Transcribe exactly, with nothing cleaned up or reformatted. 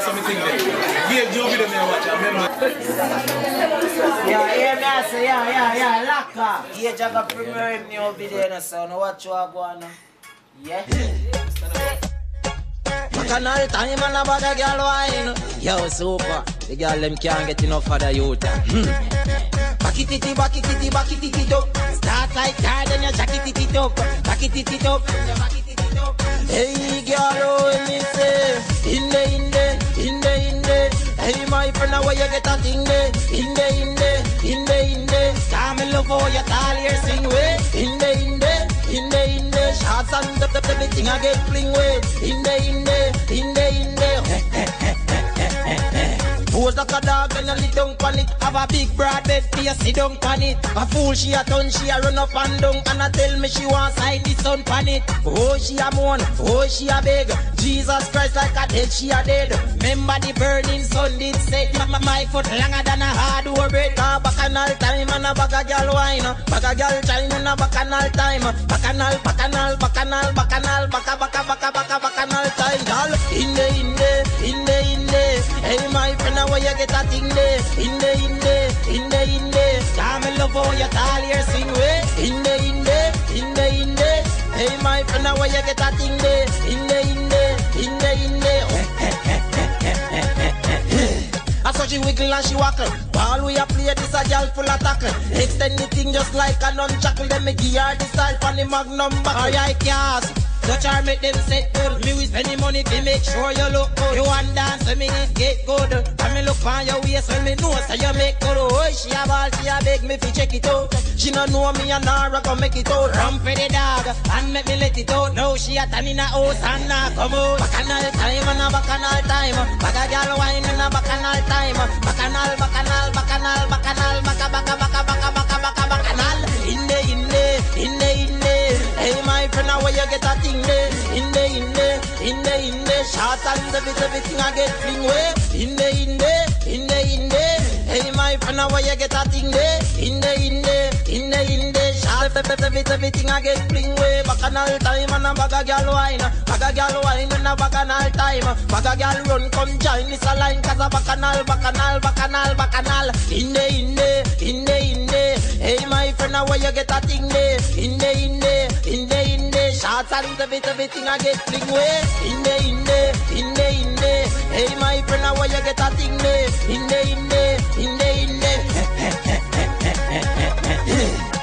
something there. Here, Joe video me watch, I remember. Yeah, yeah, me say, yeah, yeah, yeah, lacquer. Yeah, Jaga premiere new video, so no watch you are going. Yeah. Bacchanal time and a bag of girl wine. Yo, super. The girl them can't get enough of the youth. Back it it, back it it, back it it up. Start like that, then you jack it it up. Back it it up, back it it up. Hey, girl, when me say, in the, in the, in the, in the. Hey, my friend, where you get a thing there? In the, in the, in the, in the. Come and love how you tall here sing way. In the, in the. In the, in the, shots and the, the, the, everything I get fling with. In the, in the, in the, in the. Pose like a dog and you lit down pan it. Have a big broad bed for you sit down pan it. A fool she a turn, she a run up and down. And a tell me she want side the sun pan it. Oh she a moan, oh she a beg. Jesus Christ like a dead, she a dead. Remember the burning sun did set. My, my foot longer than a hardware bread. Cause bacchanal time and a bag a girl wine. Bag a girl time and a bacchanal time. Bacchanal, bacchanal, bacchanal, bacchanal, bacca, bacca, bacca, bacca, bacchanal time. Girl, in the, in the, in the, in the. Hey my friend, where you get a thing there? In the, in the, in the, in the. Come and love how you tall here sing way. In the, in the, in the, in the. Hey my friend, where you get a thing there? In the, in the, in the, in the. I saw she wiggle and she wackle. While we a play this a girl full of tackle. Extend the thing just like a nunchuckle. Then me give her the style from the magnum buckle. Alright, yes. Touch her, make them set good. Me we spend the money to make sure you look good. You want dance, so me need get good. And me look on your waist, when me know so you make good. Oh, she a ball, she a beg me fi check it out. She no know me and Nara go make it out. Run for the dog, and make me let it out. Now she a tan in a house and now come out. Bacchanal time and a bacchanal time. Bag a girl wine and a bacchanal time. Bacchanal, bacchanal, bacchanal, bacchanal, bacca, bacca, bacca, bacca, bacca, bacca, bacchanal. In the, in the, in the, in the. Hey my friend, where you get a thing there? In the, in the, in the, in the. Shots and the bit, everything I get fling way. In the, in the, in the, in the. Hey my friend, where you get a thing there? In the, in the, in the, in the. Shots, the bit, everything I get fling way. Bacchanal time and a bag a girl wine. Bag a girl wine and a bacchanal time. Bag a girl run, come join this a line. Cause a bacchanal, bacchanal, bacchanal, bacchanal. In the, in the, in the, in the. Hey my friend, where you get a thing there? In the, in the, in the, in the. Shots and the bit, everything I get fling way. In the, in the, in the, in the. Hey my friend, where you get a thing there? In the, in the, in the, in the.